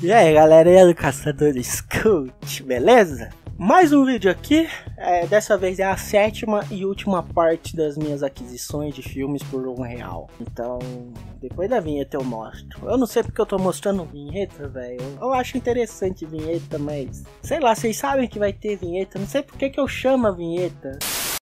E aí galera, é do Caçador Scout, beleza? Mais um vídeo aqui, dessa vez é a 7ª e última parte das minhas aquisições de filmes por R$1. Então, depois da vinheta eu mostro. Eu não sei porque eu tô mostrando vinheta, velho. Eu acho interessante vinheta, mas... sei lá, vocês sabem que vai ter vinheta, não sei porque que eu chamo a vinheta.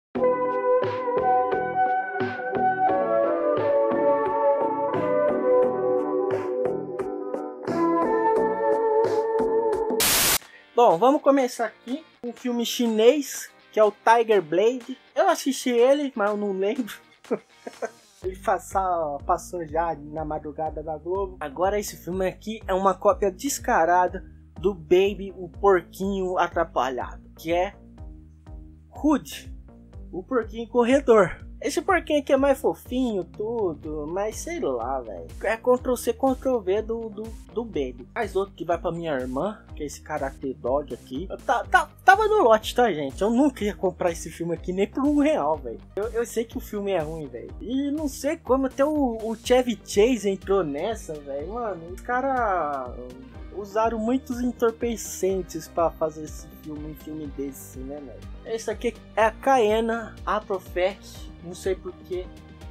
Bom, vamos começar aqui com um filme chinês, que é o Tiger Blade. Eu assisti ele, mas eu não lembro. Ele passou já na madrugada da Globo. Agora esse filme aqui é uma cópia descarada do Baby, o porquinho atrapalhado, que é Hood, o porquinho corredor. Esse porquinho aqui é mais fofinho, tudo, mas sei lá, velho. É Ctrl-C, Ctrl-V do Baby. Mais outro que vai pra minha irmã, que é esse Karate Dog aqui. Tava no lote, tá, gente? Eu nunca ia comprar esse filme aqui nem por R$1, velho. Eu sei que o filme é ruim, velho. E não sei como até o Chevy Chase entrou nessa, velho. Mano, os caras usaram muitos entorpecentes pra fazer esse filme, um filme desse, né, velho? Esse aqui é a Caena, a Profet. Não sei porquê.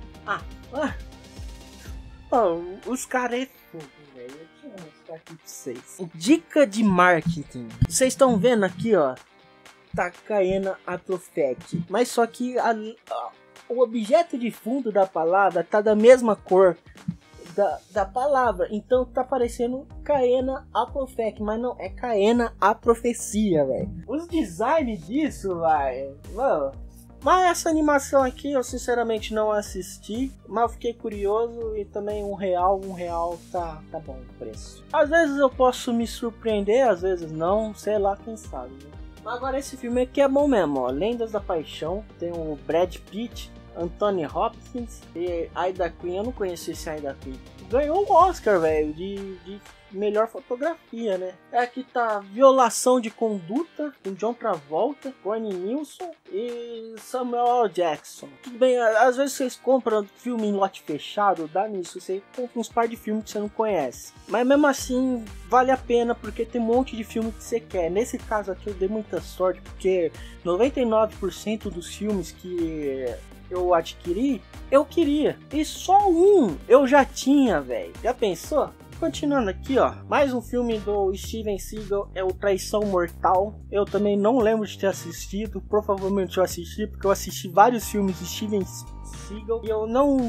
Os caras é fogo, velho. Eu tinha mostrar aqui pra vocês. Dica de marketing. Vocês estão vendo aqui, ó. Tá Caena Atrofec. Mas só que o objeto de fundo da palavra tá da mesma cor da palavra. Então tá parecendo Caena Atrofec. Mas não, é Caena a Profecia, velho. Os designs disso, velho. Mano. Mas essa animação aqui eu sinceramente não assisti, mas eu fiquei curioso e também R$1 tá bom o preço. Às vezes eu posso me surpreender, às vezes não, sei lá, quem sabe, né? Agora esse filme aqui é bom mesmo, ó. Lendas da Paixão, tem o Brad Pitt, Anthony Hopkins e Aida Queen. Eu não conheci esse Aida Queen. Ganhou o Oscar, velho, de melhor fotografia, né? Aqui tá Violação de Conduta, com John Travolta, Connie Nielsen e Samuel L. Jackson. Tudo bem, às vezes vocês compram filme em lote fechado, dá nisso, você compra uns par de filmes que você não conhece. Mas mesmo assim, vale a pena, porque tem um monte de filme que você quer. Nesse caso aqui eu dei muita sorte, porque 99% dos filmes que eu adquiri, eu queria. E só um eu já tinha, velho. Já pensou? Continuando aqui, ó, mais um filme do Steven Seagal, é o Traição Mortal. Eu também não lembro de ter assistido, provavelmente eu assisti, porque eu assisti vários filmes de Steven Seagal e eu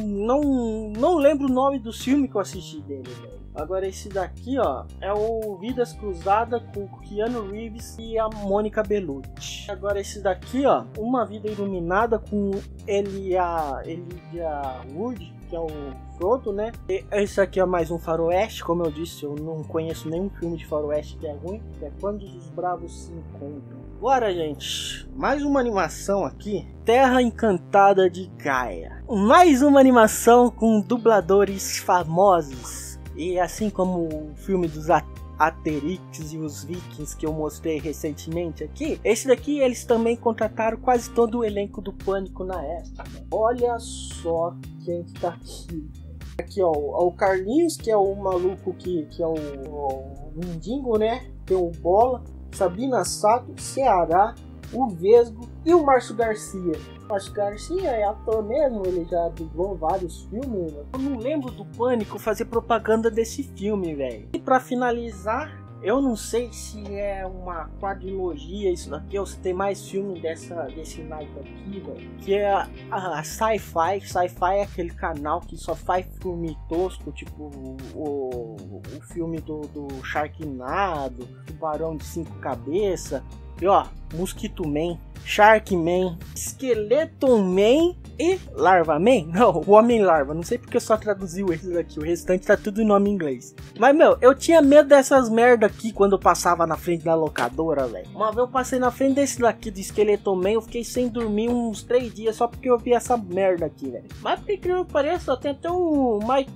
não lembro o nome do filme que eu assisti dele, velho. Agora esse daqui, ó, é o Vidas Cruzadas com o Keanu Reeves e a Mônica Bellucci. Agora esse daqui, ó, Uma Vida Iluminada com Elijah Wood, que é o Frodo, né? E esse aqui é mais um faroeste, como eu disse, eu não conheço nenhum filme de faroeste que é ruim, que é Quando os Bravos Se Encontram. Bora, gente, mais uma animação aqui, Terra Encantada de Gaia. Mais uma animação com dubladores famosos. E assim como o filme dos Asterix e os Vikings que eu mostrei recentemente aqui, esse daqui eles também contrataram quase todo o elenco do Pânico na época. Olha só quem que tá aqui. Aqui, ó, o Carlinhos, que é o maluco que é o Mindingo, né? Tem o Bola, Sabrina Sato, Ceará, o Vesgo e o Márcio Garcia. O Márcio Garcia é ator mesmo, ele já dublou vários filmes. Eu não lembro do Pânico fazer propaganda desse filme, velho. E pra finalizar, eu não sei se é uma quadrilogia isso daqui, ou se tem mais filme desse naipe aqui, velho. Que é a Sci-Fi. Sci-Fi é aquele canal que só faz filme tosco, tipo o filme do Sharknado, Tubarão de 5 Cabeças. E ó, Mosquito Man, Shark Man, Skeleton Man e Larva Man? Não, o Homem-Larva. Não sei porque eu só traduziu esses aqui. O restante tá tudo em nome em inglês. Mas, meu, eu tinha medo dessas merda aqui quando eu passava na frente da locadora, velho. Uma vez eu passei na frente desse daqui do Skeleton Man. Eu fiquei sem dormir uns 3 dias só porque eu vi essa merda aqui, velho. Mas, por que pareça, tem até o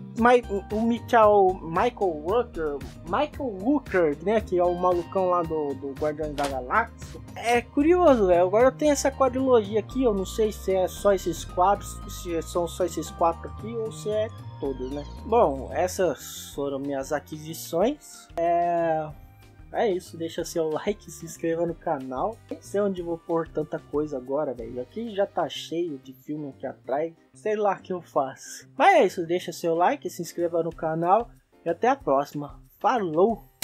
Michael Rooker, né? Que é o malucão lá do Guardiões da Galáxia. É curioso, velho. Agora eu tenho essa quadrilogia aqui. Eu não sei se é só esses quadros, se são só esses 4 aqui, ou se é todos, né? Bom, essas foram minhas aquisições. É isso, deixa seu like, se inscreva no canal. Nem sei onde vou pôr tanta coisa agora, velho. Aqui já tá cheio de filme aqui atrás. Sei lá o que eu faço. Mas é isso, deixa seu like, se inscreva no canal. E até a próxima. Falou!